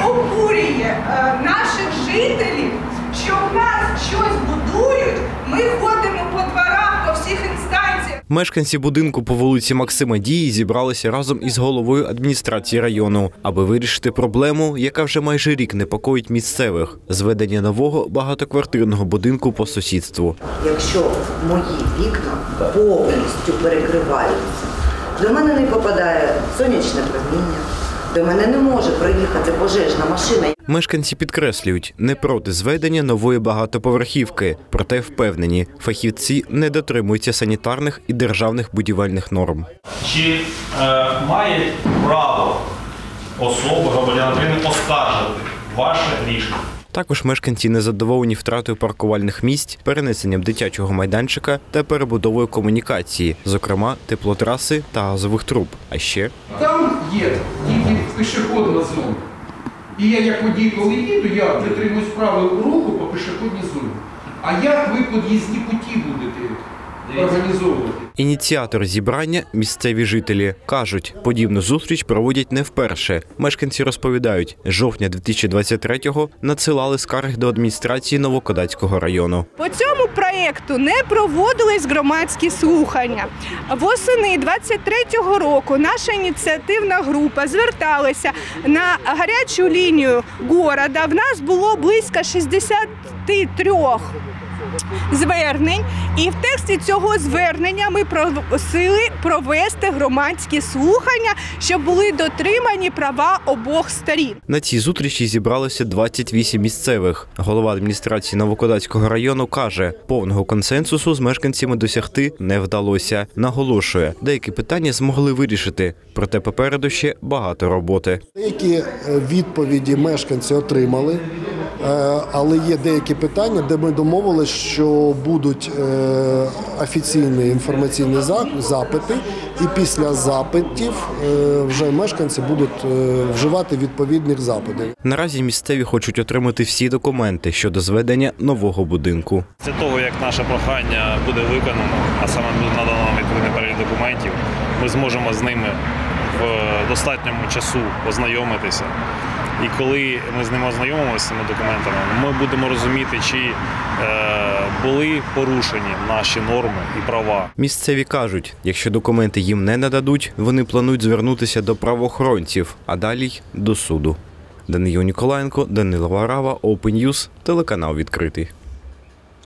обурює наших жителів, що в нас щось будують, ми ходимо по дворах, по всіх інстанціях. Мешканці будинку по вулиці Максима Дії зібралися разом із головою адміністрації району, аби вирішити проблему, яка вже майже рік непокоїть місцевих – зведення нового багатоквартирного будинку по сусідству. Якщо мої вікна повністю перекриваються, до мене не попадає сонячне проміння, до мене не може проїхати пожежна машина. Мешканці підкреслюють, не проти зведення нової багатоповерхівки, проте впевнені, фахівці не дотримуються санітарних і державних будівельних норм. Чи має право особа, громадянин України оскаржити ваше рішення? Також мешканці незадоволені втратою паркувальних місць, перенесенням дитячого майданчика та перебудовою комунікації, зокрема теплотраси та газових труб. А ще там є тільки пішохідна зона. І я як водій, коли їду, я притримуюсь правил руху по пішохідній зоні. А як ви під'їзні путі будете організовувати? ініціатор зібрання – місцеві жителі. Кажуть, подібну зустріч проводять не вперше. Мешканці розповідають, з жовтня 2023-го надсилали скарги до адміністрації Новокодацького району. По цьому проєкту не проводились громадські слухання. Восени 23-го року наша ініціативна група зверталася на гарячу лінію міста. В нас було близько 63 звернень, і в тексті цього звернення ми просили провести громадські слухання, щоб були дотримані права обох сторін. На цій зустрічі зібралося 28 місцевих. Голова адміністрації Новокодацького району каже, повного консенсусу з мешканцями досягти не вдалося. Наголошує, деякі питання змогли вирішити, проте попереду ще багато роботи. Деякі відповіді мешканці отримали, але є деякі питання, де ми домовилися, що будуть офіційні інформаційні запити, і після запитів вже мешканці будуть вживати відповідних запитів. Наразі місцеві хочуть отримати всі документи щодо зведення нового будинку. Після того, як наше прохання буде виконано, а саме надано нам відповідний перелік документів, ми зможемо з ними в достатньому часу ознайомитися. І коли ми з ними ознайомимося з цими документами, ми будемо розуміти, чи були порушені наші норми і права. Місцеві кажуть, якщо документи їм не нададуть, вони планують звернутися до правоохоронців, а далі – до суду. Данило Ніколаєнко, Данило Варава, Open News, телеканал «Відкритий».